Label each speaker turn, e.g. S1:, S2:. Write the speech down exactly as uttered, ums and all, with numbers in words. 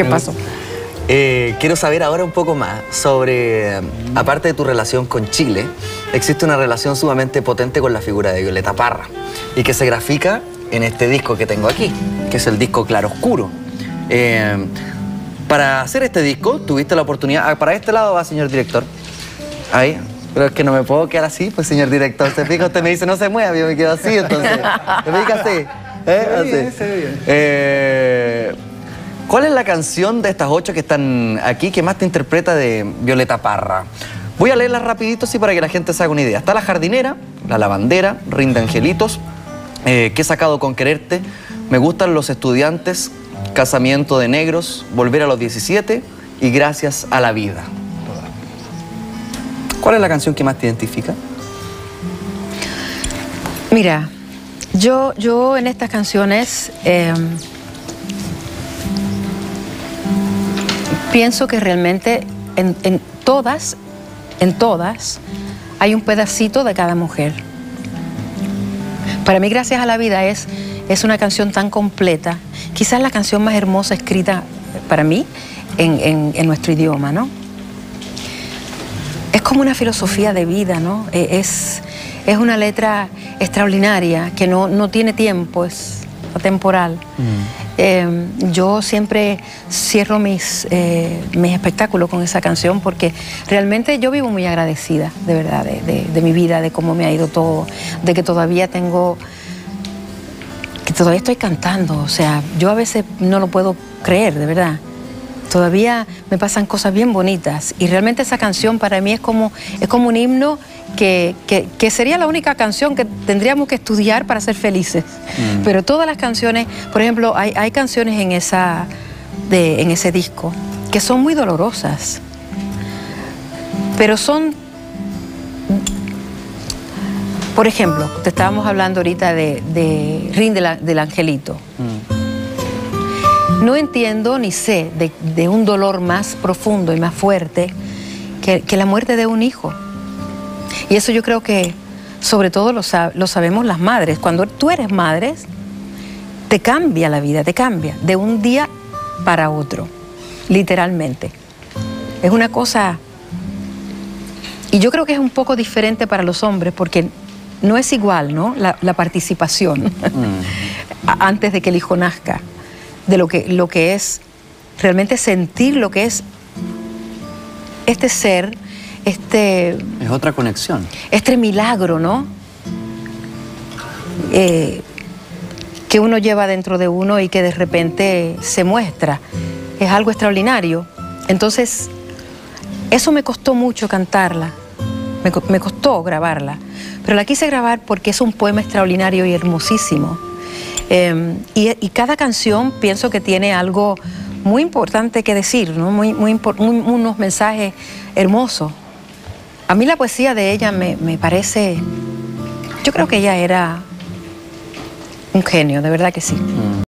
S1: ¿Qué pasó?
S2: Eh, quiero saber ahora un poco más sobre, aparte de tu relación con Chile, existe una relación sumamente potente con la figura de Violeta Parra y que se grafica en este disco que tengo aquí, que es el disco Claroscuro. Eh, para hacer este disco tuviste la oportunidad, ah, para este lado va, señor director, ahí, pero es que no me puedo quedar así, pues señor director, se fija, usted me dice no se mueva, yo me quedo así, entonces, me fija así, ¿eh?
S3: Se ve bien,
S2: Así.
S3: se ve bien.
S2: Eh, ¿Cuál es la canción de estas ocho que están aquí que más te interpreta de Violeta Parra? Voy a leerlas rapidito así para que la gente se haga una idea. Está La Jardinera, La Lavandera, Rinde Angelitos, eh, ¿Qué he sacado con quererte? Me gustan los estudiantes, Casamiento de negros, Volver a los diecisiete y Gracias a la vida. ¿Cuál es la canción que más te identifica?
S1: Mira, yo, yo en estas canciones eh, pienso que realmente en, en todas, en todas, hay un pedacito de cada mujer. Para mí, Gracias a la vida es, es una canción tan completa, quizás la canción más hermosa escrita para mí en, en, en nuestro idioma, ¿no? Es como una filosofía de vida, ¿no? Es, es una letra extraordinaria que no, no tiene tiempo, es atemporal. Mm. Eh, yo siempre cierro mis, eh, mis espectáculos con esa canción porque realmente yo vivo muy agradecida, de verdad, de, de, de mi vida, de cómo me ha ido todo, de que todavía tengo, que todavía estoy cantando, o sea, yo a veces no lo puedo creer, de verdad. Todavía me pasan cosas bien bonitas y realmente esa canción para mí es como, es como un himno que, que, que sería la única canción que tendríamos que estudiar para ser felices. Mm. Pero todas las canciones, por ejemplo, hay, hay canciones en, esa, de, en ese disco que son muy dolorosas, pero son, por ejemplo, te estábamos hablando ahorita de, de Rinde la, del Angelito. Mm. No entiendo ni sé de, de un dolor más profundo y más fuerte que, que la muerte de un hijo. Y eso yo creo que sobre todo lo, sab lo sabemos las madres. Cuando tú eres madre, te cambia la vida, te cambia de un día para otro, literalmente. Es una cosa... Y yo creo que es un poco diferente para los hombres porque no es igual, ¿no? La, la participación mm. antes de que el hijo nazca. De lo que, lo que es realmente sentir lo que es este ser, este...
S2: Es otra conexión.
S1: Este milagro, ¿no? Eh, que uno lleva dentro de uno y que de repente se muestra. Es algo extraordinario. Entonces, eso me costó mucho cantarla. Me, me costó grabarla. Pero la quise grabar porque es un poema extraordinario y hermosísimo. Eh, y, y cada canción pienso que tiene algo muy importante que decir, ¿no? muy, muy, muy, unos mensajes hermosos. A mí la poesía de ella me, me parece... Yo creo que ella era un genio, de verdad que sí. Mm.